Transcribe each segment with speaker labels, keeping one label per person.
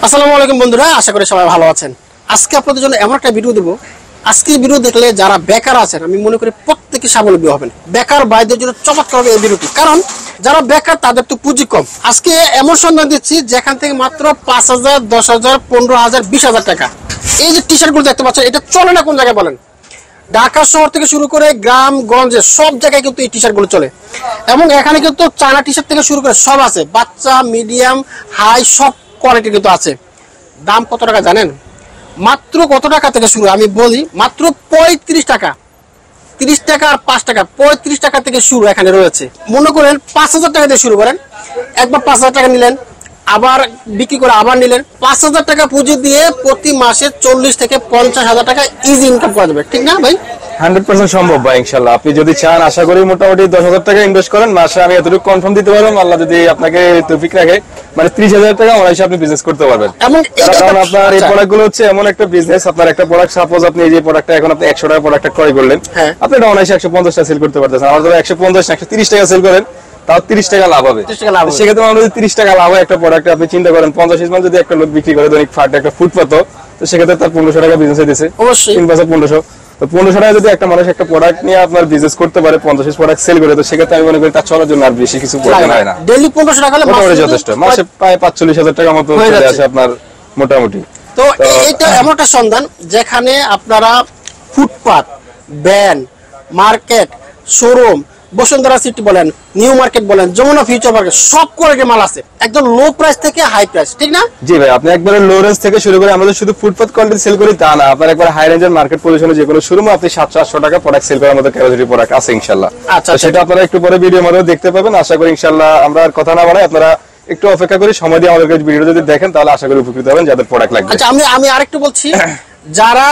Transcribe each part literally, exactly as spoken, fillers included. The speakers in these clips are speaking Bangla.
Speaker 1: আসসালামু আলাইকুম বন্ধুরা, আশা করি সবাই ভালো আছেন। আজকে আপনাদের জন্য এমন একটা ভিডিও দেব, আজকে ভিডিও দেখলে যারা বেকার আছেন আমি মনে করি প্রত্যেকে স্বাবলম্বী হবেন। বেকার ভাইদের জন্য চমৎকার হবে এই ভিডিওটি, কারণ যারা বেকার তাদের তো পুঁজি কম। আজকে এমন সন্ধান দিচ্ছি যেখান থেকে মাত্র পাঁচ হাজার দশ হাজার পনেরো হাজার বিশ হাজার টাকা এই যে টি শার্টগুলো দেখতে পাচ্ছেন, এটা চলে না কোন জায়গায় বলেন? ঢাকা শহর থেকে শুরু করে গ্রাম গঞ্জে সব জায়গায় কিন্তু এই টি শার্ট গুলো চলে। এবং এখানে কিন্তু চায়না টি শার্ট থেকে শুরু করে সব আছে, বাচ্চা মিডিয়াম হাই সব কোয়ালিটি কিন্তু আছে। দাম কত টাকা জানেন? মাত্র কত টাকা থেকে শুরু আমি বলি, মাত্র পঁয়ত্রিশ টাকা। তিরিশ টাকা আর পাঁচ টাকা, পঁয়ত্রিশ টাকা থেকে শুরু এখানে রয়েছে। মনে করেন পাঁচ হাজার টাকা দিয়ে শুরু করেন, একবার পাঁচ হাজার টাকা নিলেন, আবার বিক্রি করে আবার নিলেন, পাঁচ হাজার টাকা পুঁজি দিয়ে প্রতি মাসে চল্লিশ থেকে পঞ্চাশ হাজার টাকা ইজি ইনকাম করা যাবে, ঠিক না ভাই?
Speaker 2: হান্ড্রেড পার্সেন্ট সম্ভব ভাই, ইনশাল্লাহ। আপনি যদি চান, আশা করি মোটামুটি দশ হাজার টাকা ইনভেস্ট করেন মাসে, আমি এতটুকু কনফার্ম দিতে পারবো, আল্লাহ যদি আপনাকে তৌফিক রাখে, মানে ত্রিশ হাজার টাকা অনায়াসে আপনি বিজনেস করতে পারবেন। কারণ আপনার এই প্রোডাক্ট গুলো হচ্ছে এমন একটা বিজনেস, আপনার একটা প্রোডাক্ট, সাপোজ আপনি এই যে প্রোডাক্টটা এখন আপনি একশো টাকা প্রোডাক্টটা ক্রয় করলেন, আপনি এটা অনায়াসে একশো পঞ্চাশ টাকা সেল করতে পারতেছেন। আমার ধরো একশো পঞ্চাশ একশো তিরিশ টাকা সেল করেন, তাও তিরিশ টাকা লাভ হবে। সেক্ষেত্রে আমরা যদি তিরিশ টাকা লাভ হয় একটা প্রোডাক্টে, আপনি চিন্তা করেন পঞ্চাশ মান যদি একটা লোক বিক্রি করে দৈনিক ফাট একটা ফুটপাত, তো সেক্ষেত্রে তার পনেরোশো টাকা বিজনেসে দিচ্ছে, অবশ্যই তিন বছর পনেরোশো। তো পনেরোশো টাকা যদি একটা মানুষ একটা প্রোডাক্ট নিয়ে আপনার বিজনেস করতে পারে, পঞ্চাশ প্রোডাক্ট সেল করে, তো সেক্ষেত্রে আমি মনে করি তার চলার জন্য আর বেশি কিছু প্রয়োজন হয় না।
Speaker 1: ডেইলি পনেরোশো টাকা
Speaker 2: মোটামুটি যথেষ্ট, মাসে প্রায় পাঁচচল্লিশ হাজার টাকা মতো চলে আসে আপনার মোটামুটি।
Speaker 1: তো এটা এমন একটা সন্ধান যেখানে আপনারা footpath, van, market, showroom, Bashundhara city বলেন, নিউ মার্কেট বলেন, যমুনা ফিউচার মার্কেট, সব কোয়ালিটির মাল আছে, একদম লো প্রাইস থেকে হাই প্রাইস, ঠিক না?
Speaker 2: জি ভাই, আপনি একবারে লো রেঞ্জ থেকে শুরু করে, আমাদের শুধু ফুটপাত কোয়ালিটি সেল করি তা না, আপনার একবার হাই রেঞ্জের মার্কেট পজিশনে যে কোনো শোরুমে আপনি সাতশো আটশো টাকা প্রোডাক্ট সেল করার মতো ক্যাপাসিটি প্রোডাক্ট আছে ইনশাআল্লাহ। আচ্ছা, সেটা আপনারা একটু পরে ভিডিওর মধ্যে দেখতে পাবেন, আশা করি ইনশাআল্লাহ। আমরা আর কথা না বাড়াই, আপনারা একটু অপেক্ষা করি, সময় দিয়ে আমাদের কাছে ভিডিও যদি দেখেন তাহলে আশা করি উপকৃত হবেন যাদের প্রোডাক্ট লাগবে।
Speaker 1: আচ্ছা, আমি আমি আরেকটু বলছি, যারা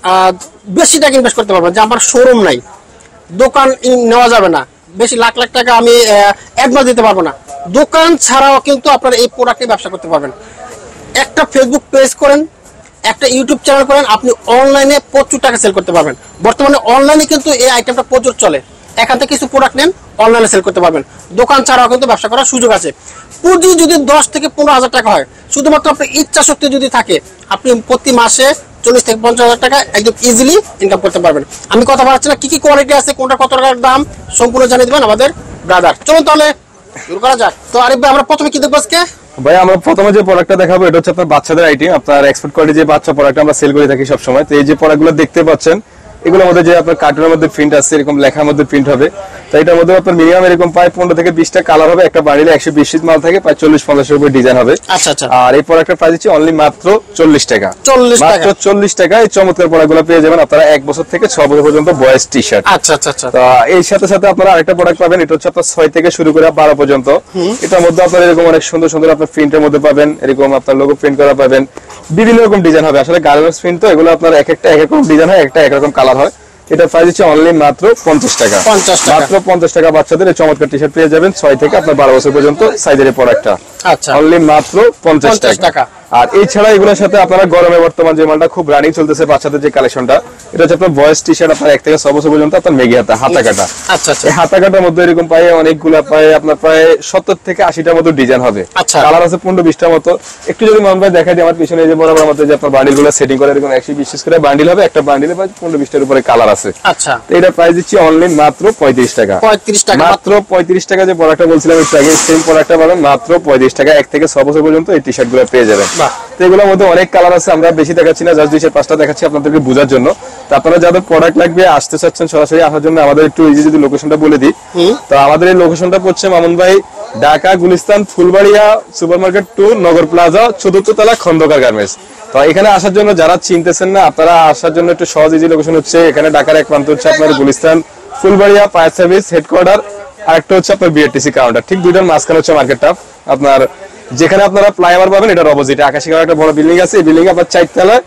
Speaker 1: বেশি টাকা ইনভেস্ট করতে পারবেন, যে আমার শোরুম নাই, দোকান নেওয়া যাবে না, বেশি লাখ লাখ টাকা আমি অ্যাডভান্স দিতে পারবো না, দোকান ছাড়াও কিন্তু আপনারা এই প্রোডাক্টে ব্যবসা করতে পারবেন। একটা ফেসবুক পেজ করেন, একটা ইউটিউব চ্যানেল করেন, আপনি অনলাইনে প্রচুর টাকা সেল করতে পারবেন। বর্তমানে অনলাইনে কিন্তু এই আইটেমটা প্রচুর চলে, এখান থেকে কিছু প্রোডাক্ট নেন, অনলাইনে সেল করতে পারবেন। দোকান ছাড়াও কিন্তু ব্যবসা করার সুযোগ আছে। পুঁজি যদি দশ থেকে পনেরো হাজার টাকা হয়, শুধুমাত্র আপনার ইচ্ছা শক্তি যদি থাকে, আপনি প্রতি মাসে চল্লিশ থেকে পঞ্চাশ হাজার টাকা একদম ইজিলি ইনকাম করতে পারবেন। আমি কথা বলাচ্ছি না, কি কি কোয়ালিটি আছে, কোনটা কত টাকার দাম, সম্পূর্ণ জানিয়ে দেবেন আমাদের ব্রাদার। চলুন তাহলে শুরু করা যাক। তো আরিফ ভাই, আমরা প্রথমে কি দেখবো আজকে?
Speaker 2: ভাই, আমরা প্রথমে যে প্রোডাক্টটা দেখাবো এটা হচ্ছে আপনার বাচ্চাদের আইটেম, আপনার এক্সপোর্ট কোয়ালিটি যে বাচ্চা প্রোডাক্ট আমরা সেল করে থাকি সব সময়। তো এই যে প্রোডাক্টগুলো দেখতে পাচ্ছেন, এগুলোর মধ্যে যে আপনার কার্টুনের মধ্যে প্রিন্ট আছে, এরকম লেখার মধ্যে প্রিন্ট হবে। তো এটার মধ্যে আপনার মিনিমাম এরকম প্রায় পনেরো থেকে বিশটা কালার হবে, একটা বান্ডিলে একশো বিশ পিস মাল থাকে, প্রায় চল্লিশ পঞ্চাশের উপরে ডিজাইন হবে।
Speaker 1: আচ্ছা আচ্ছা।
Speaker 2: আর এই প্রোডাক্টের প্রাইস হচ্ছে অনলি মাত্র চল্লিশ টাকা। মাত্র চল্লিশ টাকা এই চমৎকার প্রোডাক্টগুলো পেয়ে যাবেন আপনারা এক বছর থেকে ছয় বছর পর্যন্ত বয়স টি শার্ট।
Speaker 1: আচ্ছা আচ্ছা আচ্ছা।
Speaker 2: তো এই সাথে সাথে আপনারা আরেকটা প্রোডাক্ট পাবেন, এটা হচ্ছে আপনার ছয় থেকে শুরু করে বারো পর্যন্ত। এটার মধ্যে আপনারা এরকম অনেক সুন্দর সুন্দর আপনার প্রিন্টের মধ্যে পাবেন, এরকম আপনার লোগো প্রিন্ট করা পাবেন, বিভিন্ন রকম ডিজাইন হবে। আসলে গার্মেন্টস প্রিন্ট তো, এগুলো আপনার এক একটা এক এক রকম ডিজাইন হয়, একটা এক রকম কালার হয়। এটা প্রাইস হচ্ছে অনলি মাত্র পঞ্চাশ টাকা। মাত্র পঞ্চাশ টাকা বাচ্চাদের এই চমৎকার টি শার্ট পেয়ে যাবেন ছয় থেকে আপনার বারো বছর পর্যন্ত সাইজের প্রোডাক্টটা। আচ্ছা, অনলি মাত্র পঞ্চাশ টাকা। আর এছাড়া এগুলোর সাথে আপনারা গরমে বর্তমান যে মালটা খুব রানিং চলতেছে বাচ্চাদের যে কালেকশনটা, এটা হচ্ছে আপনার বয়েস টি শার্ট, আপনার এক থেকে ছয় বছর পর্যন্ত আপনার মেগি হাতা, হাতা কাটা। আচ্ছা আচ্ছা। এই হাতা কাটার মধ্যে এরকম পায় অনেকগুলা, পায় আপনার প্রায় সত্তর থেকে আশিটার মতো ডিজাইন হবে। কালার আছে পনেরো বিশটার মতো। একটু যদি মন ভাই দেখাই দিই, আমার পিছনে যে বরাবর মতো যে আপনার বান্ডিল গুলো সেটিং করে, এরকম একশো বিশ করে বান্ডিল হবে, একটা বান্ডিলে প্রায় পনেরো বিশটার উপরে কালার আছে। আচ্ছা, এটা প্রাইস দিচ্ছি অনলি মাত্র পঁয়ত্রিশ টাকা। পঁয়ত্রিশ টাকা, মাত্র পঁয়ত্রিশ টাকা। যে প্রোডাক্টটা বলছিলাম একটু আগে, সেম প্রোডাক্টটা পাবেন মাত্র পঁয়ত্রিশ টাকা, এক থেকে ছয় বছর পর্যন্ত এই টি শার্ট গুলো পেয়ে যাবেন। তো এগুলোর মধ্যে অনেক কালার আছে, আমরা বেশি দেখাচ্ছি না, জাস্ট দুই চার পাঁচটা দেখাচ্ছি আপনাদেরকে বোঝার জন্য। তো আপনারা যাদের প্রোডাক্ট লাগবে, আসতে চাচ্ছেন সরাসরি আসার জন্য, আমাদের একটু ইজি যদি লোকেশনটা বলে দিই। তো আমাদের এই লোকেশনটা পড়ছে মামুন ভাই, Dhaka Gulistan Fulbaria super market to Nagar plaza, চতুর্থ তলা, খন্দকার গার্মেন্টস। তো এখানে আসার জন্য যারা চিনতেছেন না, আপনারা আসার জন্য একটু সহজ ইজি লোকেশন হচ্ছে, এখানে ঢাকার এক প্রান্ত হচ্ছে আপনার Gulistan Fulbaria fire service headquarter, আর একটা হচ্ছে আপনার বিআরটিসি কাউন্টার, ঠিক দুইটার মাঝখানে হচ্ছে মার্কেটটা। আপনার যেখানে আপনারা ফ্লাইওভার পাবেন, এটার অপোজিটে আকাশী কালার একটা বড় বিল্ডিং আছে, এই বিল্ডিং এ আপনার চারতলায়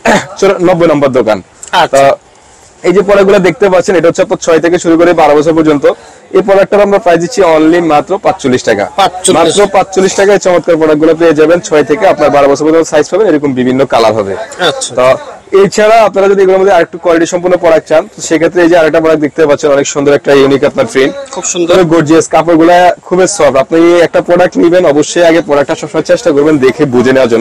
Speaker 2: নব্বই নম্বর দোকান। তো এই যে প্রোডাক্টগুলো দেখতে পাচ্ছেন, এটা হচ্ছে আপনার ছয় থেকে শুরু করে বারো বছর পর্যন্ত। এই প্রোডাক্টটার আমরা প্রাইস দিচ্ছি অনলি মাত্র পাঁচচল্লিশ টাকা। মাত্র পাঁচচল্লিশ টাকায় চমৎকার প্রোডাক্টগুলো পেয়ে যাবেন, ছয় থেকে আপনার বারো বছর পর্যন্ত সাইজ পাবেন, এরকম বিভিন্ন কালার হবে। তো এছাড়া আপনারা যদি এগুলোর মধ্যে আরেকটু কোয়ালিটি সম্পূর্ণ প্রোডাক্ট চান, তো সেক্ষেত্রে এই যে আরেকটা প্রোডাক্ট দেখতে পাচ্ছেন, অনেক সুন্দর একটা ইউনিক আপনার প্রিন্ট, খুব সুন্দর গর্জিয়াস, কাপড়গুলো খুবই সফট। আপনি একটা প্রোডাক্ট নেবেন, অবশ্যই আগে প্রোডাক্টটা সবসময় চেষ্টা করবেন দেখে বুঝে নেওয়ার জন্য।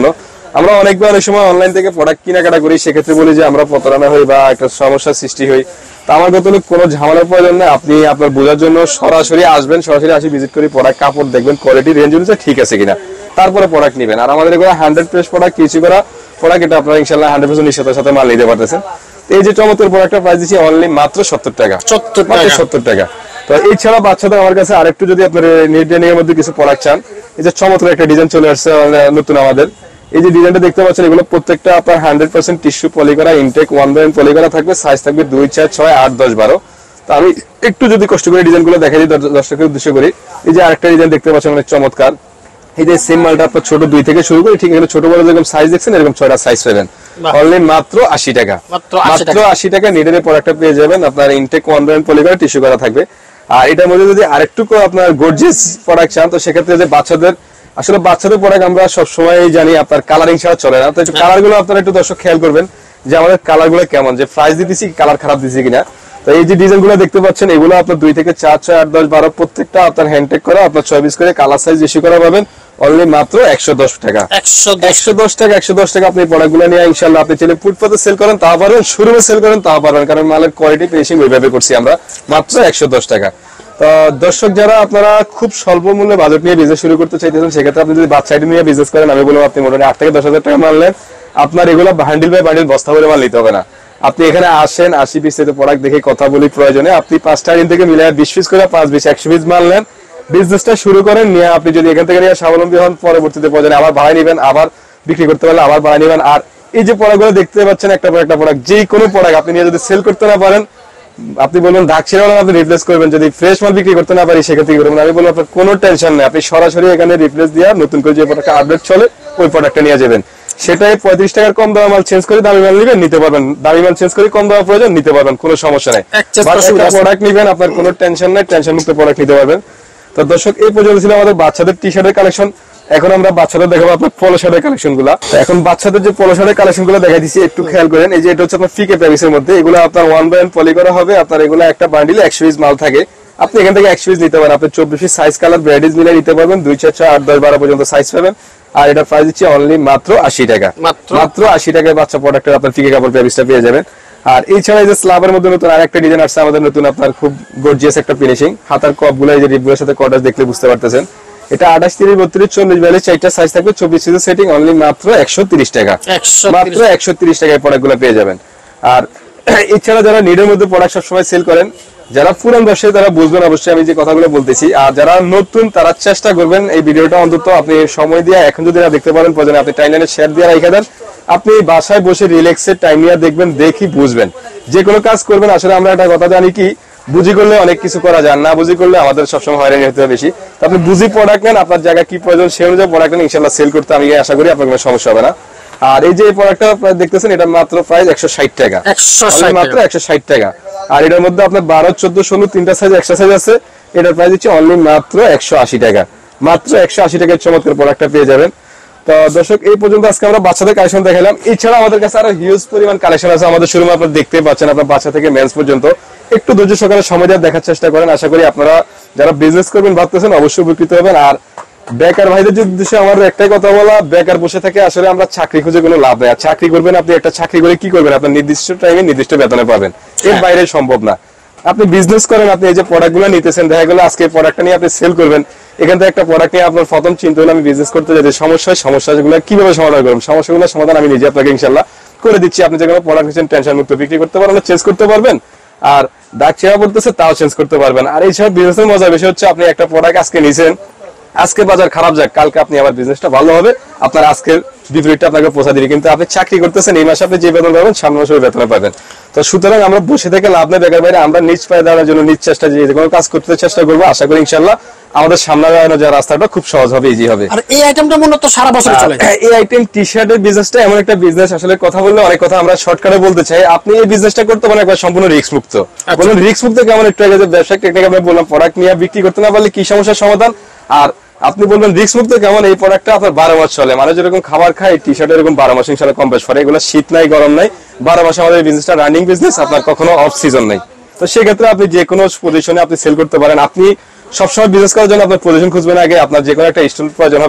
Speaker 2: আমরা অনেকবার অনেক সময় অনলাইন থেকে প্রোডাক্ট কেনাকাটা করি, সেক্ষেত্রে বলি যে আমরা প্রতারণা হই বা একটা সমস্যার সৃষ্টি হই। তো আমার কথা হলো কোনো ঝামেলার প্রয়োজন নেই, আপনি আপনার বোঝার জন্য সরাসরি আসবেন, সরাসরি আসি ভিজিট করি, প্রোডাক্ট কাপড় দেখবেন, কোয়ালিটি রেঞ্জ অনুযায়ী ঠিক আছে কিনা, তারপরে প্রোডাক্ট নেবেন। আর আমাদের এগুলো হান্ড্রেড প্রেস প্রোডাক্ট, কিছু করা প্রোডাক্ট, এটা আপনারা ইনশাল্লাহ হান্ড্রেড পার্সেন্ট নিশ্চয়তার সাথে মাল নিতে পারতেছেন। এই যে চমৎকার প্রোডাক্টের প্রাইস দিচ্ছি অনলি মাত্র সত্তর টাকা, মাত্র সত্তর টাকা। তো এছাড়া বাচ্চাদের আমার কাছে আরেকটু যদি আপনার নিডেনিং এর মধ্যে কিছু প্রোডাক্ট চান, এই যে চমৎকার একটা ডিজাইন চলে আসছে নতুন আমাদের, এই যে ডিজাইনটা দেখতে পাচ্ছেন, এগুলো প্রত্যেকটা আপনার হান্ড্রেড পার্সেন্ট টিস্যু পলি করা, intake one by one poly করা থাকবে, সাইজ থাকবে দুই চার ছয় আট দশ বারো। তো আমি একটু যদি কষ্ট করে ডিজাইন গুলো দেখাই দিই দর্শকের উদ্দেশ্য করি, এই যে আরেকটা ডিজাইন দেখতে পাচ্ছেন অনেক চমৎকার, এই যে সেম মালটা আপনার ছোট দুই থেকে শুরু করে ঠিক এখানে ছোট বড় যেরকম সাইজ দেখছেন এরকম ছয়টা সাইজ পাবেন অনলি মাত্র আশি টাকা, মাত্র আশি টাকা নিডের প্রোডাক্টটা পেয়ে যাবেন। আপনার intake one by one poly করা টিস্যু করা থাকবে। আর এটার মধ্যে যদি আরেকটু আপনার গর্জিয়াস প্রোডাক্ট চান, তো সেক্ষেত্রে যে বাচ্চাদের, আসলে বাচ্চাদের প্রোডাক্ট আমরা সবসময় জানি আপনার কালারিং ছাড়া চলে না, তো একটু কালার গুলো আপনারা একটু দর্শক খেয়াল করবেন যে আমাদের কালার গুলো কেমন, যে প্রাইস দিতেছি কালার খারাপ দিচ্ছি কিনা। তো এই যে ডিজাইন গুলো দেখতে পাচ্ছেন, এগুলো আপনার দুই থেকে চার ছয় আট দশ বারো প্রত্যেকটা আপনার হ্যান্ডটেক করা, আপনার ছয় পিস করে কালার সাইজ বেশি করা পাবেন অনলি মাত্র একশো দশ টাকা, একশো দশ টাকা, একশো দশ টাকা। আপনি প্রোডাক্ট গুলো নিয়ে ইনশাল্লাহ আপনি চাইলে ফুটপাতে সেল করেন তাও পারবেন, শোরুমে সেল করেন তাও পারবেন, কারণ মালের কোয়ালিটি ফিনিশিং ওইভাবে করছি আমরা, মাত্র একশো দশ টাকা। তো দর্শক যারা আপনারা খুব স্বল্প মূল্যে বাজেট নিয়ে বিজনেস শুরু করতে চাইতেছেন, সেক্ষেত্রে আপনি যদি বাচ্চা আইটেম নিয়ে বিজনেস করেন, আমি বলবো আপনি মোটামুটি আট থেকে দশ হাজার টাকা মানলেন, আপনার এগুলো বান্ডিল বাই বান্ডিল বস্তা করে মাল নিতে হবে না। আপনি এখানে আসেন, আশি পিস প্রোডাক্ট দেখে কথা বলি, প্রয়োজনে আপনি পাঁচটা দিন থেকে মিলে বিশ পিস করে পাঁচ বিশ একশো পিস মাল নেন, বিজনেসটা শুরু করেন, নিয়ে আপনি যদি এখান থেকে নিয়ে স্বাবলম্বী হন, পরবর্তীতে প্রয়োজনে আবার বাড়াই নেবেন, আবার বিক্রি করতে পারলে আবার বাড়াই নেবেন। আর এই যে প্রোডাক্টগুলো দেখতে পাচ্ছেন একটা পর একটা প্রোডাক্ট, যে কোনো প্রোডাক্ট আপনি নিয়ে যদি সেল করতে না পারেন, আপনি বলবেন দাগ ছেড়ে আপনি রিপ্লেস করবেন, যদি ফ্রেশ মাল বিক্রি করতে না পারি সেক্ষেত্রে করবেন। আমি বলবো আপনার কোনো টেনশন নেই, আপনি সরাসরি এখানে রিপ্লেস দিয়ে নতুন করে যে প্রোডাক্ট আপডেট চলে ওই প্রোডাক্টটা নিয়ে যাবেন, সেটাই পঁয়ত্রিশ টাকার কম দামে মাল চেঞ্জ করে দামি মাল নিবেন, নিতে পারবেন, দামি মাল চেঞ্জ করে কম দামে প্রয়োজন নিতে পারবেন, কোনো সমস্যা নেই। প্রোডাক্ট নিবেন, আপনার কোনো টেনশন নাই, টেনশন মুক্ত প্রোডাক্ট নিতে পারবেন। তো দর্শক এই পর্যন্ত ছিল আমাদের বাচ্চাদের টি শার্টের কালেকশন। এখন আমরা বাচ্চাদের দেখাবো আপনার পলো শার্টের কালেকশন গুলা। এখন বাচ্চাদের যে পলো শার্টের কালেকশন গুলো দেখাই দিচ্ছি, একটু খেয়াল করেন। এই যে এটা হচ্ছে আপনার ফিকে প্যাভিসের মধ্যে, এগুলো আপনার ওয়ান বাই ওয়ান পলি করা হবে, আপনার এগুলো একটা বান্ডিলে একশো পিস মাল থাকে, আপনি এখান থেকে একশো পিস নিতে পারেন, আপনি চব্বিশ পিস সাইজ কালার ভ্যারাইটিস মিলে নিতে পারবেন, দুই চার ছয় আট দশ বারো পর্যন্ত সাইজ পাবেন। আর এটা প্রাইস দিচ্ছি অনলি মাত্র আশি টাকা, মাত্র আশি টাকায় বাচ্চা প্রোডাক্টের আপনার ফিকে কাপড় প্যাভিসটা পেয়ে যাবেন। আর এছাড়া এই যে স্ল্যাবের মধ্যে নতুন আরেকটা ডিজাইন আসছে আমাদের নতুন, আপনার খুব গর্জিয়াস একটা ফিনিশিং, হাতার কপ গুলো এই যে রিপগুলোর সাথে কটাস দেখলে বুঝতে পারতেছেন। এটা আঠাশ তিরিশ বত্রিশ চল্লিশ বিয়াল্লিশ চারটা সাইজ থাকবে, চব্বিশ পিসের সেটিং অনলি মাত্র একশো তিরিশ টাকা, মাত্র একশো তিরিশ টাকায় প্রোডাক্ট গুলো পেয়ে যাবেন। আর এছাড়া যারা নিডের মধ্যে প্রোডাক্ট সবসময় সেল করেন, যারা পুরান ব্যবসায়ী তারা বুঝবেন অবশ্যই আমি যে কথাগুলো বলতেছি, আর যারা নতুন তারা চেষ্টা করবেন এই ভিডিওটা অন্তত আপনি সময় দিয়ে এখন যদি না দেখতে পারেন প্রয়োজন আপনি টাইমলাইনে শেয়ার দিয়ে রেখে দেন, আপনি বাসায় বসে রিল্যাক্সের টাইম নিয়ে দেখবেন, দেখি বুঝবেন, যে কোনো কাজ করবেন। আসলে আমরা একটা কথা জানি কি, বুঝি করলে অনেক কিছু করা যায়, না বুঝি করলে আমাদের সবসময় হয়রানি হতে হবে বেশি। তো আপনি বুঝি প্রোডাক্ট নেন, আপনার জায়গা কি প্রয়োজন সেই অনুযায়ী প্রোডাক্ট নেন, ইনশাল্লাহ সেল করতে আমি আশা করি আপনার কোনো সমস্যা হবে না। আর এই যে প্রোডাক্টটা দেখতেছেন, এটা মাত্র প্রাইস একশো ষাট টাকা, মাত্র একশো ষাট টাকা। আর এটার মধ্যে আপনার বারো চোদ্দ ষোলো তিনটা সাইজ এক্সট্রা সাইজ আছে, এটার প্রাইস হচ্ছে অনলি মাত্র একশো আশি টাকা, মাত্র একশো আশি টাকার চমৎকার প্রোডাক্টটা পেয়ে যাবেন। তো দর্শক এই পর্যন্ত আজকে আমরা বাচ্চাদের কালেকশন দেখালাম, এছাড়া আমাদের কাছে আরো হিউজ পরিমাণ কালেকশন আছে আমাদের শোরুমে, আপনারা দেখতে পাচ্ছেন, আপনার বাচ্চা থেকে মেন্স পর্যন্ত। একটু ধৈর্য সহকারে সময় দিয়ে দেখার চেষ্টা করেন, আশা করি আপনারা যারা বিজনেস করবেন ভাবতেছেন অবশ্যই উপকৃত হবেন। আর বেকার ভাইদের উদ্দেশ্যে আমার একটাই কথা বলা, বেকার বসে থাকে আসলে আমরা চাকরি খুঁজে কোনো লাভ নেই। আর চাকরি করবেন আপনি, একটা চাকরি করে কি করবেন, আপনার নির্দিষ্ট টাইমে নির্দিষ্ট বেতনে পাবেন, এর বাইরে সম্ভব না। আপনি বিজনেস করেন, আপনি এই যে প্রোডাক্ট গুলো নিতেছেন, দেখা গেলো আজকে প্রোডাক্টটা নিয়ে আপনি সেল করবেন, এখান থেকে একটা প্রোডাক্ট নিয়ে আপনার প্রথম চিন্তা হলো আমি বিজনেস করতে যাই, সমস্যা সমস্যাগুলো কিভাবে সমাধান করবেন, সমস্যাগুলো সমাধান আমি নিজে আপনাকে ইনশাল্লাহ করে দিচ্ছি। আপনি যে কোনো প্রোডাক্ট নিচ্ছেন টেনশন মুক্ত বিক্রি করতে পারবেন, চেঞ্জ করতে পারবেন, আর দাগ ছেঁড়া পড়তেছে তাও চেঞ্জ করতে পারবেন। আর এই সব বিজনেসের মজা বেশি হচ্ছে, আপনি একটা প্রোডাক্ট আজকে নিছেন, আজকে বাজার খারাপ যাক, কালকে আপনি আবার বিজনেসটা ভালো হবে, আপনার আজকের বিপরীতটা আপনাকে পৌঁছা দিবে। কিন্তু আপনি চাকরি করতেছেন, এই মাসে আপনি যে বেতন পাবেন সামনে মাসে বেতন পাবেন। তো সুতরাং আমরা বসে থেকে লাভ নেই বেকার বাইরে, আমরা নিজ পায়ে দাঁড়ানোর জন্য নিজ চেষ্টা যে কোনো কাজ করতে চেষ্টা করবো, আশা করি ইনশাল্লাহ আমাদের সামনে দাঁড়ানো যে রাস্তাটা খুব সহজ হবে, ইজি হবে।
Speaker 1: আর এই আইটেমটা মূলত সারা বছর চলে।
Speaker 2: এই আইটেম টি শার্টের বিজনেসটা এমন একটা বিজনেস, আসলে কথা বললে অনেক কথা আমরা শর্টকাটে বলতে চাই, আপনি এই বিজনেসটা করতে পারেন একবার সম্পূর্ণ রিস্ক মুক্ত। বলুন রিস্ক মুক্ত কেমন, একটু আগে যে ব্যবসায়িক টেকনিক আমরা বললাম, প্রোডাক্ট নিয়ে বিক্রি করতে না পারলে কি সমস্যার সমাধান। আর আপনি বলবেন রিস্ক মুক্ত কেমন, এই প্রোডাক্টটা আপনার বারো মাস চলে, মানে যেরকম খাবার খায় টি শার্ট এরকম বারো মাস ইনশাল্লাহ কম বেশ করে, এগুলো শীত নাই গরম নাই, বারো মাস আমাদের বিজনেসটা রানিং বিজনেস, আপনার কখনো অফ সিজন নাই। তো সেক্ষেত্রে আপনি যে কোনো পজিশনে আপনি সেল করতে পারেন। আপনি সবসময় বিজনেস করার জন্য আপনার পজিশন খুঁজবেন আগে, আপনার যে কোনো একটা স্টল প্রয়োজন হবে,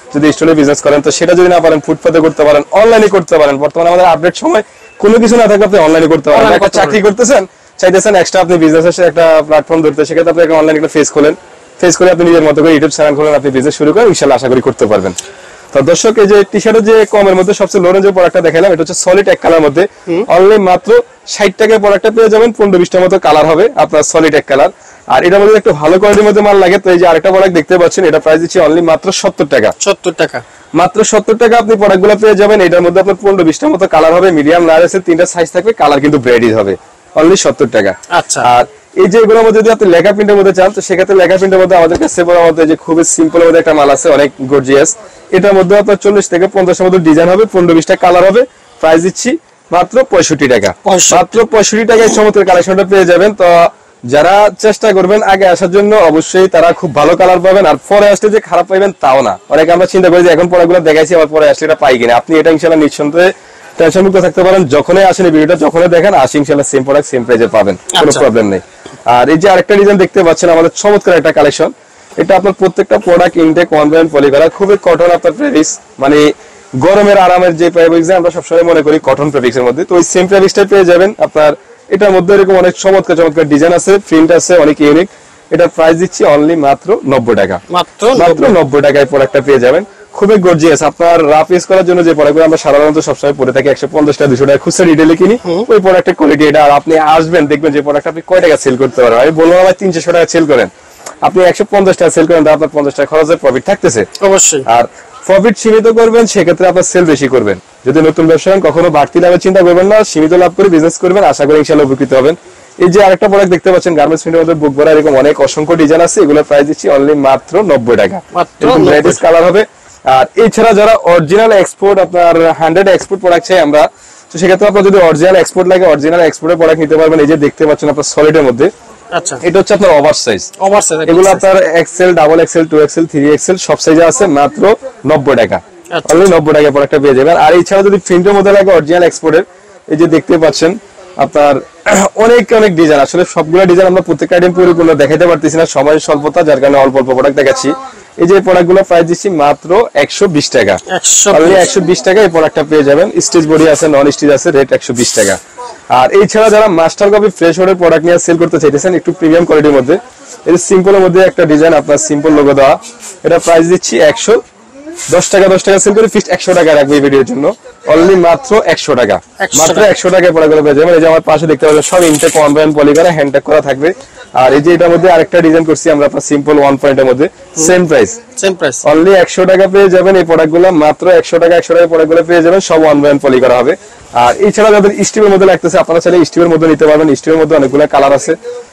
Speaker 2: যদি স্টলে বিজনেস করেন, তো সেটা যদি না পারেন ফুটপাতে করতে পারেন, অনলাইনে করতে পারেন। বর্তমানে আমাদের আপডেট সময় কোনো কিছু না থাকলে আপনি অনলাইনে করতে পারেন। একটা চাকরি করতেছেন, চাইতেছেন এক্সট্রা আপনি বিজনেসের একটা প্ল্যাটফর্ম ধরতে, সেক্ষেত্রে আপনি অনলাইনে একটা ফেস খোলেন, ফেস করে আপনি নিজের মতো করে ইউটিউব চ্যানেল খোলেন, আপনি বিজনেস শুরু করেন, ইনশাআল্লাহ আশা করি করতে পারবেন। তো দর্শক, এই যে টি শার্টের যে কমের মধ্যে সবচেয়ে লো রেঞ্জের প্রোডাক্টটা দেখালাম, এটা হচ্ছে সলিড এক কালার মধ্যে, অনলি মাত্র ষাট টাকায় প্রোডাক্টটা পেয়ে যাবেন। পনেরো বিশটার মতো কালার হবে আপনার, সলিড এক কালার। আর এটার মধ্যে একটু ভালো কোয়ালিটির মধ্যে মাল লাগে, তো এই যে আরেকটা প্রোডাক্ট দেখতে পাচ্ছেন, এটা প্রাইস দিচ্ছি অনলি মাত্র সত্তর টাকা।
Speaker 1: সত্তর টাকা
Speaker 2: মাত্র সত্তর টাকা আপনি প্রোডাক্টগুলো পেয়ে যাবেন। এটার মধ্যে আপনার পনেরো বিশটার মতো কালার হবে, মিডিয়াম লার্জ আছে, তিনটা সাইজ থাকবে, কালার কিন্তু ব্রেডই হবে, অনলি সত্তর টাকা।
Speaker 1: আচ্ছা,
Speaker 2: আর এই যে এগুলোর মধ্যে যদি আপনি লেখা প্রিন্টের মধ্যে চান, তো সেক্ষেত্রে লেখা প্রিন্টের মধ্যে আমাদের কাছে বলার মধ্যে যে খুবই সিম্পল মধ্যে একটা মাল আছে, অনেক গর্জিয়াস। এটার মধ্যে আপনার চল্লিশ থেকে পঞ্চাশের মতো ডিজাইন হবে, পনেরো বিশটা কালার হবে, প্রাইস দিচ্ছি মাত্র পঁয়ষট্টি টাকা। মাত্র পঁয়ষট্টি টাকায় চমৎকার কালেকশনটা পেয়ে যাবেন। তো যারা চেষ্টা করবেন আগে আসার জন্য, অবশ্যই তারা খুব ভালো কালার পাবেন, আর পরে আসলে যে খারাপ পাইবেন তাও না। অনেকে আমরা চিন্তা করি যে এখন পড়াগুলো দেখাইছি, আবার পরে আসলে এটা পাই কিনা। আপনি এটা ইনশাআল্লাহ নিঃসন্দেহে টেনশন মুক্ত থাকতে পারেন, যখনই আসেন এই ভিডিওটা যখনই দেখেন, আসি ইনশাআল্লাহ সেম প্রোডাক্ট সেম প্রাইসে পাবেন, কোনো প্রবলেম নেই। আর এই যে আরেকটা ডিজাইন দেখতে পাচ্ছেন, আমাদের চমৎকার একটা কালেকশন। এটা আপনার প্রত্যেকটা product intake one by one poly করা, খুবই কটন আপনার ফেব্রিক্স, মানে গরমের আরামের যে ফেব্রিক্স আমরা সবসময় মনে করি কটন ফেব্রিক্সের মধ্যে, তো ওই সেম ফেব্রিক্সটা পেয়ে যাবেন আপনার। এটার মধ্যে এরকম অনেক চমৎকার চমৎকার ডিজাইন আছে, প্রিন্ট আছে, অনেক ইউনিক। এটার প্রাইস দিচ্ছি অনলি মাত্র নব্বই টাকা। মাত্র মাত্র নব্বই টাকায় প্রোডাক্টটা পেয়ে যাবেন, খুবই গর্জিয়াস। আপনার রাফ ইউজ করার জন্য যে প্রোডাক্টগুলো আমরা সাধারণত সবসময় পরে থাকি একশো পঞ্চাশ টাকা দুশো টাকা খুচরা রিটেলে কিনি, ওই প্রোডাক্টের কোয়ালিটি এটা। আর আপনি আসবেন দেখবেন যে প্রোডাক্ট আপনি কয় টাকা সেল করতে পারবেন। আমি বলবো আমার তিনশো টাকা সেল করেন, আপনি একশো পঞ্চাশ টাকা সেল করেন, আপনার পঞ্চাশ টাকা খরচের প্রফিট থাকতেছে অবশ্যই। আর প্রফিট সীমিত করবেন, সেক্ষেত্রে আপনার সেল বেশি করবেন। যদি নতুন ব্যবসা কখনো বাড়তি লাভের চিন্তা করবেন না, সীমিত লাভ করে বিজনেস করবেন, আশা করি ইনশাআল্লাহ উপকৃত হবেন। এই যে আরেকটা প্রোডাক্ট দেখতে পাচ্ছেন, গার্মেন্টস প্রিন্টের মধ্যে বুক ভরা এরকম অনেক অসংখ্য ডিজাইন আছে, এগুলোর প্রাইস দিচ্ছি অনলি মাত্র নব্বই টাকা। এরকম ভ্যারাইটিস কালার হবে। আর এছাড়া যারা অরিজিনাল এক্সপোর্ট আপনার হান্ড্রেড এক্সপোর্ট প্রোডাক্ট চাই আমরা, তো সেক্ষেত্রে আপনার যদি অরিজিনাল এক্সপোর্ট লাগে, অরিজিনাল এক্সপোর্টের প্রোডাক্ট নিতে পারবেন। এই যে দেখতে পাচ্ছেন আপনার সলিডের মধ্যে, আচ্ছা, এটা হচ্ছে আপনার ওভার সাইজ। ওভার সাইজ এগুলো আপনার XL, double XL, two XL, three XL সব সাইজে আছে, মাত্র নব্বই টাকা। অনলি নব্বই টাকা প্রোডাক্টটা পেয়ে যাবেন। আর এছাড়া যদি প্রিন্টের মধ্যে লাগে অরিজিনাল এক্সপোর্টের, এই যে দেখতে পাচ্ছেন আপনার অনেক অনেক ডিজাইন, আসলে সবগুলো ডিজাইন আমরা প্রত্যেকটা আইটেম পরিপূর্ণ দেখাতে পারতেছি না, সময়ের স্বল্পতা, যার কারণে অল্প অল্প প্রোডাক্ট দেখাচ্ছি। এই যে প্রোডাক্টগুলো প্রাইস দিচ্ছি মাত্র একশো বিশ টাকা। অনলি একশো বিশ টাকা এই প্রোডাক্টটা পেয়ে যাবেন। স্টিচ বডি আছে, নন স্টিচ আছে, রেট একশো বিশ টাকা। আর এছাড়া যারা master copy fresh water product নিয়ে সেল করতে চাইতেছেন একটু প্রিমিয়াম কোয়ালিটির মধ্যে, এই সিম্পলের মধ্যে একটা ডিজাইন আপনার সিম্পল লোগো দেওয়া, এটা প্রাইস দিচ্ছি একশো দশ টাকা। দশ টাকা সেল করে ফিক্সড একশো টাকা রাখবে এই ভিডিওর জন্য, অনলি মাত্র একশো টাকা। মাত্র একশো টাকায় প্রোডাক্টগুলো পেয়ে যাবেন। এই যে আমার পাশে দেখতে পাচ্ছেন সব ইনটেক ওয়ান পয়েন্ট পলি করা, হ্যান্ড ট্যাগ করা থাকবে। আর এই যে এটার মধ্যে আরেকটা ডিজাইন করছি আমরা আপনার সিম্পল ওয়ান পয়েন্টের মধ্যে, same price same price only একশো টাকা পেয়ে যাবেন এই প্রোডাক্টগুলো, মাত্র একশো টাকা। একশো টাকা প্রোডাক্টগুলো পেয়ে যাবেন, সব ওয়ান পয়েন্ট পলি করা হবে। আর এছাড়া যাদের স্টিমের মধ্যে লাগতেছে, আপনারা চাইলে স্টিমের মধ্যে নিতে পারবেন। স্টিমের মধ্যে অনেকগুলো কালার আছে,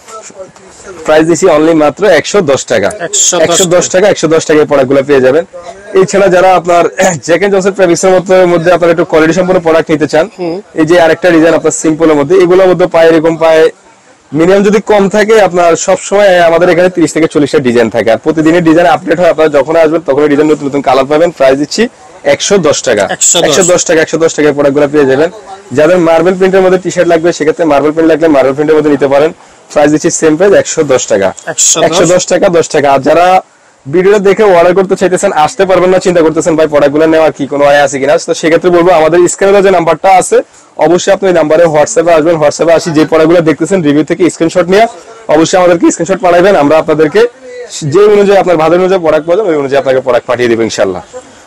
Speaker 2: প্রাইস দিচ্ছি অনলি মাত্র একশো দশ টাকা। একশো দশ টাকা একশো দশ টাকা এই প্রোডাক্টগুলো পেয়ে যাবেন। এছাড়া যারা আপনার জ্যাক এন্ড জনসন ফেব্রিক্সের মধ্যে আপনার একটু কোয়ালিটি সম্পন্ন প্রোডাক্ট নিতে চান, এই যে আরেকটা ডিজাইন আপনার সিম্পলের মধ্যে, এগুলোর মধ্যে পায় এরকম পায় মিনিমাম যদি কম থাকে আপনার সবসময় আমাদের এখানে তিরিশ থেকে চল্লিশটা ডিজাইন থাকে, আর প্রতিদিনের ডিজাইন আপডেট হয়। আপনারা যখন আসবেন তখন ডিজাইন নতুন নতুন কালার পাবেন। প্রাইস দিচ্ছি একশো দশ টাকা। একশো দশ টাকা একশো দশ টাকা প্রোডাক্টগুলো পেয়ে যাবেন। যাদের মার্বেল প্রিন্টের মধ্যে টি শার্ট লাগবে, সেক্ষেত্রে মার্বেল প্রিন্ট লাগলে মার্বেল প্রিন্টের মধ্যে নিতে পারেন। প্রাইস দিচ্ছি সেম প্রাইস একশো দশ টাকা। একশো দশ টাকা দশ টাকা। আর যারা ভিডিওটা দেখে অর্ডার করতে চাইতেছেন, আসতে পারবেন না, চিন্তা করতেছেন ভাই প্রোডাক্টগুলো নেওয়ার কি কোনো আয় আছে কিনা, তো সেক্ষেত্রে বলবো আমাদের স্ক্রিনে যে নাম্বারটা আছে অবশ্যই আপনি নাম্বারে হোয়াটসঅ্যাপে আসবেন। হোয়াটসঅ্যাপে আসি যে প্রোডাক্টগুলো দেখতেছেন রিভিউ থেকে স্ক্রিনশট নিয়ে অবশ্যই আমাদেরকে স্ক্রিনশট পাঠাবেন। আমরা আপনাদেরকে যে অনুযায়ী আপনার ভালো অনুযায়ী প্রোডাক্ট পাবেন ওই অনুযায়ী আপনাকে প্রোডাক্ট পাঠিয়ে দেবো ইনশাআল্লাহ।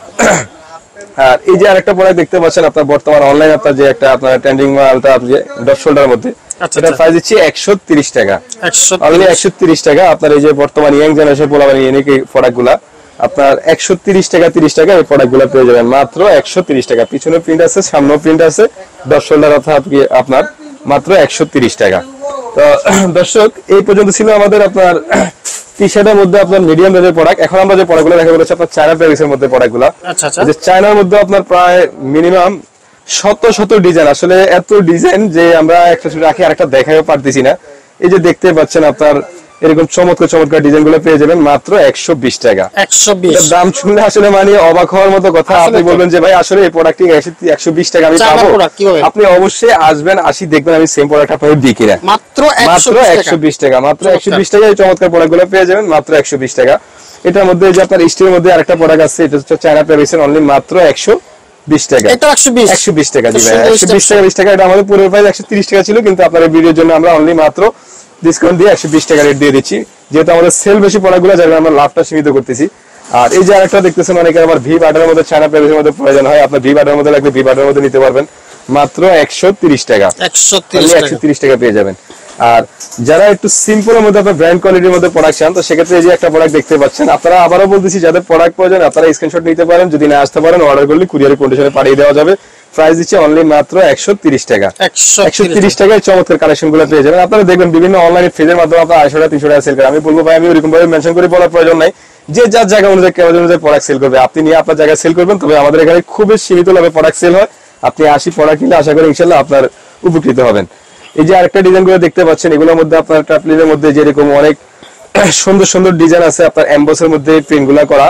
Speaker 2: আর এই যে আরেকটা প্রোডাক্ট দেখতে পাচ্ছেন আপনার বর্তমান অনলাইন আপনার যে একটা আপনার ট্রেন্ডিং মালটা আপনি ডট শোল্ডারের মধ্যে, এটা প্রাইস দিচ্ছি একশো তিরিশ টাকা। অনলি একশো তিরিশ টাকা। আপনার এই যে বর্তমান ইয়াং জেনারেশন পোলাবেন ইউনিক এই প্রোডাক্টগুলো আপনার একশো তিরিশ টাকা তিরিশ টাকা এই প্রোডাক্টগুলো পেয়ে যাবেন মাত্র একশো তিরিশ টাকা। পিছনে প্রিন্ট আছে, সামনে প্রিন্ট আছে, ডট শোল্ডার অর্থাৎ আপনার মাত্র একশো তিরিশ টাকা। তো দর্শক এই পর্যন্ত ছিল আমাদের আপনার টি শার্টের মধ্যে আপনার মিডিয়াম রেঞ্জের প্রোডাক্ট। এখন আমরা যে প্রোডাক্টগুলো দেখা বলেছি আপনার চায়না ফেব্রিক্সের মধ্যে প্রোডাক্টগুলো, আচ্ছা আচ্ছা, যে চায়নার মধ্যে আপনার প্রায় মিনিমাম শত শত ডিজাইন, আসলে এত ডিজাইন যে আমরা একটা রাখি আরেকটা দেখাইও পারতেছি না। এই যে দেখতে পাচ্ছেন আপনার এরকম চমৎকার চমৎকার ডিজাইন গুলো পেয়ে যাবেন মাত্র একশো বিশ টাকা। একশো বিশ দাম শুনলে আসলে মানে অবাক হওয়ার মতো কথা। আপনি বলবেন যে ভাই আসলে এই প্রোডাক্টটি একশো বিশ টাকা আমি পাবো, আপনি অবশ্যই আসবেন, আসি দেখবেন আমি সেম প্রোডাক্ট আপনাকে দিই কিনা। মাত্র মাত্র একশো বিশ টাকা, মাত্র একশো বিশ টাকা এই চমৎকার প্রোডাক্ট গুলো পেয়ে যাবেন মাত্র একশো বিশ টাকা। এটার মধ্যে যে আপনার স্টিলের মধ্যে আরেকটা প্রোডাক্ট আছে, এটা হচ্ছে চায়না ফেব্রিক্সের অনলি মাত্র একশো বিশ টাকা।
Speaker 1: এটা একশো বিশ
Speaker 2: একশো বিশ টাকা দিবেন, একশো বিশ টাকা বিশ টাকা। এটা আমাদের পুরো প্রাইস একশো তিরিশ টাকা ছিল, কিন্তু আপনার এই ভিডিওর জন্য আমরা অনলি মাত্র ডিসকাউন্ট দিয়ে একশো বিশ টাকা রেট দিয়ে দিচ্ছি, যেহেতু আমাদের সেল বেশি প্রোডাক্টগুলো যার কারণে আমরা লাভটা সীমিত করতেছি। আর এই যে আরেকটা দেখতেছেন, অনেকে আবার ভি বাটারের মধ্যে চায়না ফেব্রিক্সের মধ্যে প্রয়োজন হয়, আপনার ভি বাটারের মধ্যে লাগলে ভি বাটারের মধ্যে নিতে পারবেন মাত্র একশো তিরিশ টাকা,
Speaker 1: একশো
Speaker 2: তিরিশ টাকা পেয়ে যাবেন। আর যারা একটু সিম্পলের মধ্যে আপনার ব্র্যান্ড কোয়ালিটির মধ্যে প্রোডাক্ট চান, তো সেক্ষেত্রে এই যে একটা প্রোডাক্ট দেখতে পাচ্ছেন, আপনারা আবারও বলতেছি যাদের প্রোডাক্ট প্রয়োজন আপনারা স্ক্রিনশট নিতে পারেন, যদি না আসতে পারেন অর্ডার করলে কুরিয়ারের কন্ডিশনে পাঠিয়ে দেওয়া যাবে। প্রাইস দিচ্ছে অনলি মাত্র একশো তিরিশ টাকা, একশো তিরিশ টাকায় চমৎকার কালেকশন গুলো পেয়ে যাবেন। আপনারা দেখবেন বিভিন্ন অনলাইন ফেজের মাধ্যমে আপনার আড়াইশো টাকা তিনশো টাকা সেল করে। আমি বলবো ভাই আমি ওইরকম ভাবে মেনশন করে বলার প্রয়োজন নাই, যে যার জায়গা অনুযায়ী কেমন অনুযায়ী প্রোডাক্ট সেল করবে, আপনি নিয়ে আপনার জায়গায় সেল করবেন। তবে আমাদের এখানে খুবই সীমিত লাভে প্রোডাক্ট সেল হয়, আপনি আশি প্রোডাক্ট নিলে আশা করি ইনশাল্লাহ আপনার উপকৃত হবেন। এই যে আরেকটা ডিজাইন গুলো দেখতে পাচ্ছেন, এগুলোর মধ্যে আপনার ট্রাপলিনের মধ্যে যেরকম অনেক সুন্দর সুন্দর ডিজাইন আছে, আপনার এমবসের মধ্যে প্রিন্ট গুলা করা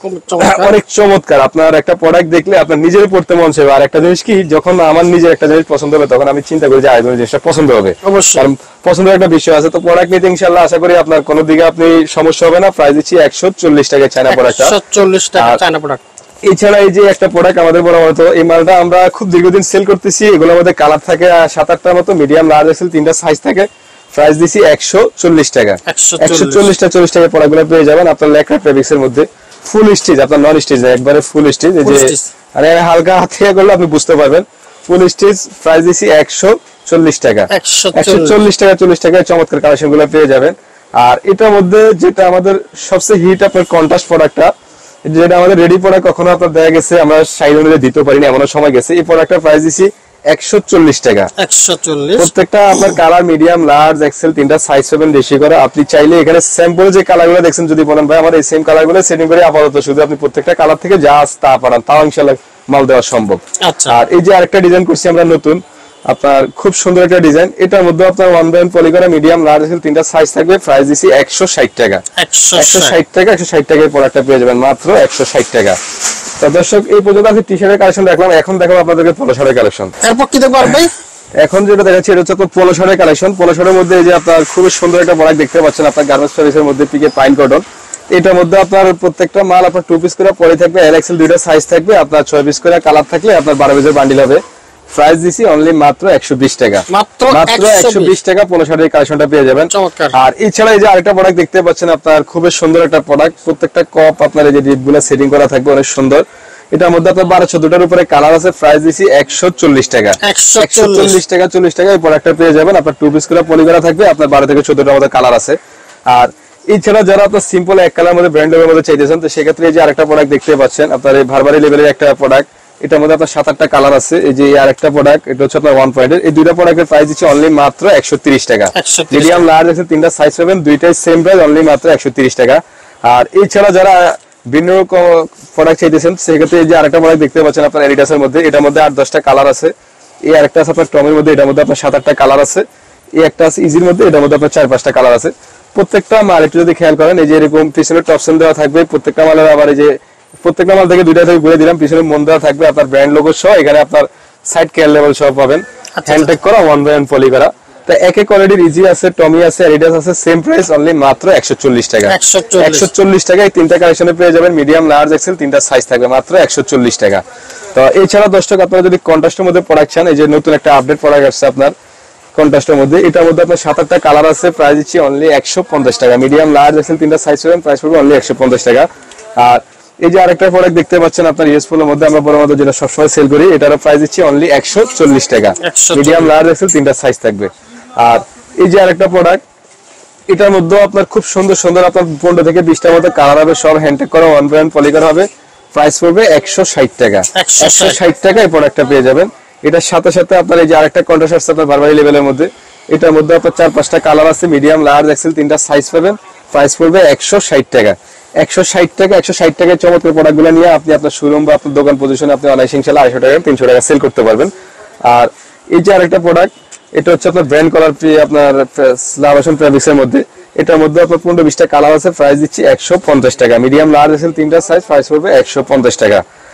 Speaker 2: অনেক চমৎকার। আপনার একটা প্রোডাক্ট দেখলে আপনার নিজের পড়তে মন চাইবে। আর একটা জিনিস কি, যখন আমার নিজের একটা জিনিস পছন্দ হবে তখন আমি চিন্তা করি যে আরেকজনের জিনিসটা পছন্দ হবে, কারণ পছন্দের একটা বিষয় আছে। তো প্রোডাক্ট নিতে ইনশাআল্লাহ আশা করি আপনার কোনো দিকে আপনি সমস্যা হবে না। প্রাইস দিচ্ছি একশো চল্লিশ টাকা চায়না প্রোডাক্ট,
Speaker 1: একশো চল্লিশ টাকা চায়না প্রোডাক্ট।
Speaker 2: এছাড়া এই যে একটা প্রোডাক্ট আমাদের বড় মতো, এই মালটা আমরা খুব দীর্ঘদিন সেল করতেছি। এগুলোর মধ্যে কালার থাকে সাত আটটার মতো, মিডিয়াম লার্জ এক্সেল তিনটা সাইজ থাকে। প্রাইস দিচ্ছি একশো চল্লিশ টাকা, একশো চল্লিশ টাকা চল্লিশ টাকা প্রোডাক্ট গুলো পেয়ে যাবেন আপনার লেকরা ফেব্রিক্স এর মধ্যে। ফুল স্টিচ, আপনার নন স্টিচ না, একবারে ফুল স্টিচ। এই যে আরে হালকা হাত থেকে করলে আপনি বুঝতে পারবেন, ফুল স্টিচ। প্রাইস দিচ্ছি একশো চল্লিশ টাকা, একশো চল্লিশ টাকা চল্লিশ টাকায় চমৎকার কালেকশন গুলো পেয়ে যাবেন। আর এটার মধ্যে যেটা আমাদের সবচেয়ে হিট আপনার কন্ট্রাস্ট প্রোডাক্টটা, যেটা আমাদের রেডি প্রোডাক্ট কখনো আপনার দেখা গেছে আমরা সাইজ অনুযায়ী দিতে পারিনি, এমন সময় গেছে। এই প্রোডাক্টটার প্রাইস দিচ্ছি একশো চল্লিশ টাকা, একশো চল্লিশ। প্রত্যেকটা আপনার কালার মিডিয়াম লার্জ এক্সেল তিনটা সাইজ পাবেন বেশি করে। আপনি চাইলে এখানে স্যাম্পল যে কালার গুলো দেখছেন, যদি বলেন ভাই আমার এই সেম কালার গুলো সেটিং করে আপাতত শুধু আপনি প্রত্যেকটা কালার থেকে যা তা পারান, তাও ইনশাআল্লাহ মাল দেওয়া সম্ভব। আর এই যে আরেকটা ডিজাইন করছি আমরা নতুন, আপনার খুব সুন্দর একটা ডিজাইন। এটার মধ্যে আপনার ওয়ান বাই ওয়ান পলি করা মিডিয়াম লার্জ এক্সেল তিনটা সাইজ থাকবে। প্রাইস দিচ্ছি একশো ষাট টাকা, একশো ষাট টাকা একশো ষাট টাকায় প্রোডাক্টটা পেয়ে যাবেন মাত্র একশো ষাট টাকা। তো দর্শক এই পর্যন্ত আমি টি শার্টের কালেকশন দেখলাম, এখন দেখাবো আপনাদেরকে পোলো শার্টের কালেকশন।
Speaker 1: এরপর কি দেখবো ভাই?
Speaker 2: এখন যেটা দেখাচ্ছি এটা হচ্ছে পোলো শার্টের কালেকশন। পোলো শার্টের মধ্যে এই যে আপনার খুব সুন্দর একটা প্রোডাক্ট দেখতে পাচ্ছেন, আপনার গার্মেন্টস ফেব্রিক্সের মধ্যে পিকে পাইন কটন। এটার মধ্যে আপনার প্রত্যেকটা মাল আপনার টু পিস করে পরে থাকবে, এল এক্সেল দুইটা সাইজ থাকবে, আপনার ছয় পিস করে কালার থাকলে আপনার বারো পিসের বান্ডিল হবে। প্রাইস দিছি অনলি মাত্র একশো বিশ টাকা, মাত্র একশো বিশ টাকা পোলো শার্টের কালেকশনটা পেয়ে যাবেন। আর এছাড়া এই যে আরেকটা প্রোডাক্ট দেখতে পাচ্ছেন, আপনার খুবই সুন্দর একটা প্রোডাক্ট। প্রত্যেকটা কপ আপনার এই যে ডিপগুলো সেটিং করা থাকবে অনেক সুন্দর। এটার মধ্যে আপনার বারো চোদ্দটার উপরে কালার আছে। প্রাইস দিছি একশো চল্লিশ টাকা, একশো চল্লিশ টাকা চল্লিশ টাকা এই প্রোডাক্টটা পেয়ে যাবেন। আপনার টু পিস করে পলি করা থাকবে, আপনার বারো থেকে চোদ্দটার মধ্যে কালার আছে। আর এছাড়া যারা আপনার সিম্পল এক কালার মধ্যে ব্র্যান্ডের মধ্যে চাইতেছেন, তো সেক্ষেত্রে এই যে আরেকটা প্রোডাক্ট দেখতে পাচ্ছেন, আপনার এই ভারবারি লেভেলের একটা প্রোডাক্ট। এটার মধ্যে আপনার সাত আটটা কালার আছে। এই যে আরেকটা প্রোডাক্ট, এটা হচ্ছে আপনার ওয়ান পয়েন্টের। এই দুইটা প্রোডাক্টের প্রাইস দিচ্ছে অনলি মাত্র একশো তিরিশ টাকা, মিডিয়াম লার্জ আছে তিনটা সাইজ পাবেন, দুইটাই সেম প্রাইস অনলি মাত্র একশো তিরিশ টাকা। আর এছাড়া যারা ভিন্ন রকম প্রোডাক্ট চাইতেছেন, সেক্ষেত্রে এই যে আরেকটা প্রোডাক্ট দেখতে পাচ্ছেন আপনার এডিডাসের মধ্যে। এটার মধ্যে আট দশটা কালার আছে। এই আরেকটা আছে আপনার টমের মধ্যে, এটার মধ্যে আপনার সাত আটটা কালার আছে। এই একটা আছে ইজির মধ্যে, এটার মধ্যে আপনার চার পাঁচটা কালার আছে। প্রত্যেকটা মাল একটু যদি খেয়াল করেন, এই যে এরকম পিছনে টপসন দেওয়া থাকবে প্রত্যেকটা মালের। আবার এই যে প্রত্যেকটা মাল থেকে দুইটা থেকে ঘুরে দিলাম, পিছনে মন দেওয়া থাকবে আপনার ব্র্যান্ড লোগো সহ। এখানে আপনার সাইড কেয়ার লেভেল সহ পাবেন, হ্যান্ডটেক করা ওয়ান বাই ওয়ান পলি করা। তো এক এক কোয়ালিটির ইজি আছে, টমি আছে, এডিডাস আছে, সেম প্রাইস অনলি মাত্র একশো চল্লিশ টাকা, একশো চল্লিশ টাকা। এই তিনটা কালেকশনে পেয়ে যাবেন, মিডিয়াম লার্জ এক্সেল তিনটা সাইজ থাকবে মাত্র একশো চল্লিশ টাকা। তো এছাড়া দর্শক আপনারা যদি কন্ট্রাস্টের মধ্যে প্রোডাক্ট চান, এই যে নতুন একটা আপডেট প্রোডাক্ট আসছে আপনার কন্ট্রাস্টের মধ্যে। এটার মধ্যে আপনার সাত আটটা কালার আছে। প্রাইস দিচ্ছি অনলি একশো পঞ্চাশ টাকা, মিডিয়াম লার্জ এক্সেল তিনটা সাইজ পাবেন, প্রাইস পড়বে অনলি একশো পঞ্চাশ টাকা। আর এই যে আরেকটা প্রোডাক্ট দেখতে পাচ্ছেন আপনার ইউএসপোর মধ্যে, আমরা বড় মতো যেটা সবসময় সেল করি, এটার প্রাইস দিচ্ছি অনলি একশো চল্লিশ টাকা, মিডিয়াম লার্জ এক্সেল তিনটা সাইজ থাকবে। আর এই যে আরেকটা প্রোডাক্ট, এটার মধ্যে আপনার খুব সুন্দর সুন্দর আপনার পনেরো থেকে বিশটার মতো কালার হবে, সব হ্যান্ডটেক করা ওয়ান বাই ওয়ান পলি করা হবে। প্রাইস পড়বে একশো ষাট টাকা, একশো ষাট টাকা এই প্রোডাক্টটা পেয়ে যাবেন। এটার সাথে সাথে আপনার এই যে আরেকটা কন্ট্রাস্ট আছে আপনার বারবারি লেভেলের মধ্যে। এটার মধ্যে আপনার চার পাঁচটা কালার আছে, মিডিয়াম লার্জ এক্সেল তিনটা সাইজ পাবেন। প্রাইস পড়বে একশো ষাট টাকা, একশো ষাট টাকা একশো ষাট টাকায় চমৎকার প্রোডাক্ট গুলো নিয়ে আপনি আপনার শোরুম বা আপনার দোকান পজিশনে আপনি অনায়াসে ইনশাআল্লাহ আড়াইশো টাকা তিনশো টাকা সেল করতে পারবেন। আর এই যে আরেকটা প্রোডাক্ট, এটা হচ্ছে আপনার ব্র্যান্ড কলার আপনার স্লাভাশন ফেব্রিক্সের মধ্যে। এটার মধ্যে আপনার পনেরো বিশটা কালার আছে। প্রাইস দিচ্ছি একশো পঞ্চাশ টাকা, মিডিয়াম লার্জ এক্সেল তিনটা সাইজ, প্রাইস পড়বে একশো পঞ্চাশ টাকা।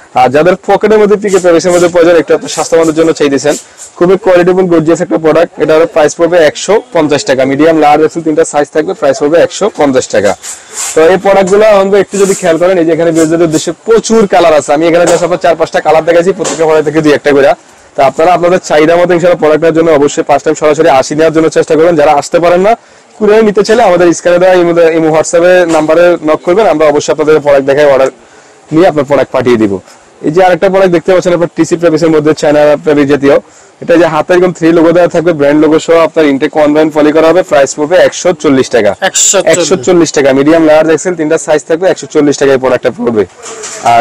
Speaker 2: আর যাদের পকেটের মধ্যে পিকে প্যাভিক্সের মধ্যে প্রয়োজন, একটু আপনার স্বাস্থ্যবানদের জন্য চাইতেছেন, খুবই কোয়ালিটিফুল গর্জিয়াস একটা প্রোডাক্ট। এটা প্রাইস পড়বে একশো পঞ্চাশ টাকা, মিডিয়াম লার্জ এক্সেল তিনটা সাইজ থাকবে, প্রাইস পড়বে একশো পঞ্চাশ টাকা। তো এই প্রোডাক্টগুলো আমরা একটু যদি খেয়াল করেন, এই যে এখানে বিরোধীদের উদ্দেশ্যে প্রচুর কালার আছে। আমি এখানে জাস্ট আপনার চার পাঁচটা কালার দেখাচ্ছি, প্রত্যেকটা প্রোডাক্ট থেকে দুই একটা করে। তো আপনারা আপনাদের চাহিদা মতো ইনশাআল্লাহ প্রোডাক্টের জন্য অবশ্যই ফার্স্ট টাইম সরাসরি আসি নেওয়ার জন্য চেষ্টা করবেন। যারা আসতে পারেন না, কুরিয়ার নিতে চাইলে আমাদের স্ক্রিনে দেওয়া ইমো হোয়াটসঅ্যাপে নাম্বারে নক করবেন, আমরা অবশ্যই আপনাদের প্রোডাক্ট দেখাই অর্ডার নিয়ে আপনার প্রোডাক্ট পাঠিয়ে দিব। এই যে আরেকটা প্রোডাক্ট দেখতে পাচ্ছেন আপনার টিসি প্যাভিক্সের মধ্যে, চায়না প্যাভিক জাতীয়। এটা যে হাতে এরকম থ্রি লোগো দেওয়া থাকবে, ব্র্যান্ড লোগো সহ আপনার ইনটেক অনলাইন পলি করা হবে, প্রাইস পড়বে একশো চল্লিশ টাকা। একশো চল্লিশ টাকা, মিডিয়াম লার্জ এক্সেল তিনটা সাইজ থাকবে, একশো চল্লিশ টাকায় প্রোডাক্টটা পড়বে। আর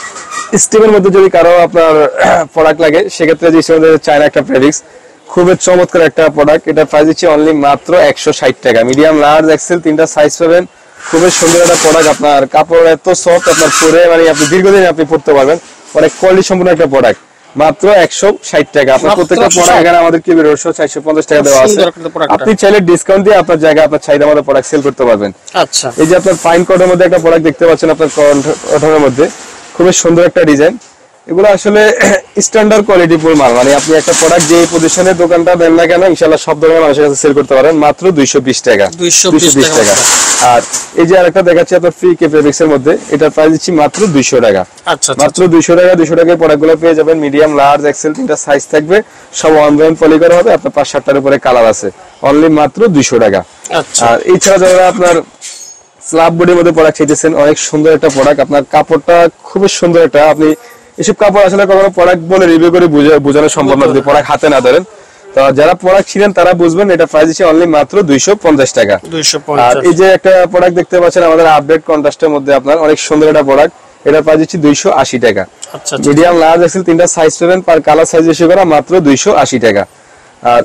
Speaker 2: স্টিমের মধ্যে যদি কারো আপনার প্রোডাক্ট লাগে, সেক্ষেত্রে যে চায়না একটা প্যাভিক্স, খুবই চমৎকার একটা প্রোডাক্ট। এটা প্রাইস দিচ্ছি অনলি মাত্র একশো ষাট টাকা, মিডিয়াম লার্জ এক্সেল তিনটা সাইজ পাবেন, খুবই সুন্দর একটা প্রোডাক্ট। আপনার কাপড় এত সফট, আপনার পরে মানে আপনি দীর্ঘদিন আপনি পড়তে পারবেন, অনেক কোয়ালিটি সম্পূর্ণ একটা প্রোডাক্ট, মাত্র একশো ষাট টাকা। আপনার প্রত্যেকটা প্রোডাক্ট এখানে আমাদের কি বেরোশো চারশো পঞ্চাশ টাকা দেওয়া আছে, আপনি চাইলে ডিসকাউন্ট দিয়ে আপনার জায়গায় আপনার চাহিদা মতো প্রোডাক্ট সেল করতে পারবেন।
Speaker 1: আচ্ছা,
Speaker 2: এই যে আপনার ফাইন কটনের মধ্যে একটা প্রোডাক্ট দেখতে পাচ্ছেন, আপনার কটনের মধ্যে খুবই সুন্দর একটা ডিজাইন। এগুলো আসলে স্ট্যান্ডার্ড কোয়ালিটি ফুল মাল, মানে আপনি একটা প্রোডাক্ট যে পজিশনের দোকানটা দেন না কেন, ইনশাআল্লাহ সব ধরনের মানুষের কাছে সেল করতে পারেন মাত্র দুইশো বিশ টাকা, দুইশো বিশ টাকা। আর এই যে আরেকটা দেখাচ্ছি আপনার ফ্রি কে প্যাভিক্সের মধ্যে, এটার প্রাইস দিচ্ছি মাত্র দুইশো টাকা। আচ্ছা, মাত্র দুইশো টাকা, দুইশো টাকায় প্রোডাক্টগুলো পেয়ে যাবেন। মিডিয়াম লার্জ এক্সেল তিনটা সাইজ থাকবে, সব অনলাইন পলি করা হবে, আপনার পাঁচ সাতটার উপরে কালার আছে, অনলি মাত্র দুইশো টাকা। আর এছাড়া যারা আপনার স্ল্যাব বডির মধ্যে প্রোডাক্ট চাইতেছেন, অনেক সুন্দর একটা প্রোডাক্ট, আপনার কাপড়টা খুবই সুন্দর একটা, আপনি এসব কাপড় আসলে কখনো প্রোডাক্ট বলে রিভিউ করে বোঝানো সম্ভব না যদি প্রোডাক্ট হাতে না ধরেন। তো যারা প্রোডাক্ট ছিলেন তারা বুঝবেন, এটা প্রাইস দিচ্ছে অনলি মাত্র দুইশো পঞ্চাশ টাকা। আর এই যে একটা প্রোডাক্ট দেখতে পাচ্ছেন আমাদের আপডেট কন্ট্রাস্টের মধ্যে, আপনার অনেক সুন্দর একটা প্রোডাক্ট, এটা প্রাইস দিচ্ছি দুইশো আশি টাকা। মিডিয়াম লার্জ এক্সেল তিনটা সাইজ পাবেন, পার কালার সাইজ রেশিও করা, মাত্র দুইশো আশি টাকা। আর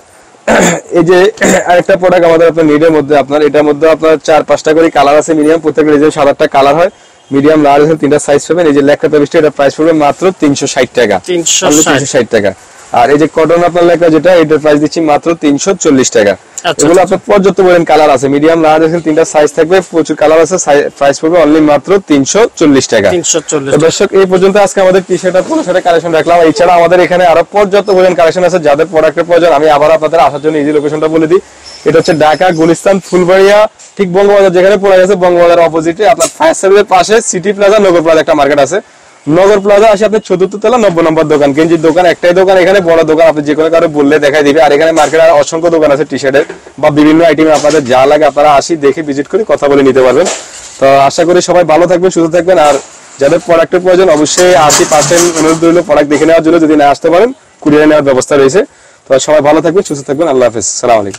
Speaker 2: এই যে আরেকটা প্রোডাক্ট আমাদের আপনার নিডের মধ্যে, আপনার এটার মধ্যে আপনার চার পাঁচটা করে কালার আছে, মিনিমাম প্রত্যেকটা ডিজাইন সাত আটটা কালার হয়, মিডিয়াম লার্জ এক্সেল তিনটা সাইজ পাবেন। এই যে লেখা প্যাভিক্সটা, এটা প্রাইস পড়বে মাত্র তিনশো ষাট টাকা, তিনশো ষাট টাকা। আর এই যে কটন আপনার লেখা যেটা, এটার প্রাইস দিচ্ছি মাত্র তিনশো চল্লিশ টাকা। এগুলো আপনার পর্যাপ্ত পরিমাণ কালার আছে, মিডিয়াম লার্জ এক্সেল তিনটা সাইজ থাকবে, প্রচুর কালার আছে, প্রাইস পড়বে অনলি মাত্র তিনশো চল্লিশ টাকা। দর্শক, এই পর্যন্ত আজকে আমাদের টি শার্ট আর পোলো শার্টের কালেকশন রাখলাম। এছাড়া আমাদের এখানে আরো পর্যাপ্ত পরিমাণ কালেকশন আছে, যাদের প্রোডাক্টের প্রয়োজন আমি আবার আপনাদের আসার জন্য ইজি লোকেশনটা বলে দিই। এটা হচ্ছে ঢাকা গুলিস্তান ফুলবাড়িয়া, ঠিক বঙ্গবাজার যেখানে পড়ে গেছে, বঙ্গবাজার অপোজিটে আপনার ফায়ার সার্ভিসের পাশে সিটি প্লাজা, নগর প্লাজা একটা মার্কেট আছে। নগর প্লাজা আসে আপনার চতুর্থ তলা নব্বই নম্বর দোকান, গেঞ্জির দোকান একটাই দোকান, এখানে বড় দোকান, আপনি যে কোনো কারো বললে দেখাই দিবে। আর এখানে মার্কেটে অসংখ্য দোকান আছে টি শার্টের বা বিভিন্ন আইটেম, আপনাদের যা লাগে আপনারা আসি দেখে ভিজিট করে কথা বলে নিতে পারবেন। তো আশা করি সবাই ভালো থাকবেন, সুস্থ থাকবেন। আর যাদের প্রোডাক্টের প্রয়োজন অবশ্যই আশি পার্সেন্ট অনুরোধ রইল প্রোডাক্ট দেখে নেওয়ার জন্য, যদি না আসতে পারেন কুরিয়ারে নেওয়ার ব্যবস্থা রয়েছে। তো সবাই ভালো থাকবেন, সুস্থ থাকবেন, আল্লাহ হাফেজ, সালাম আলাইকুম।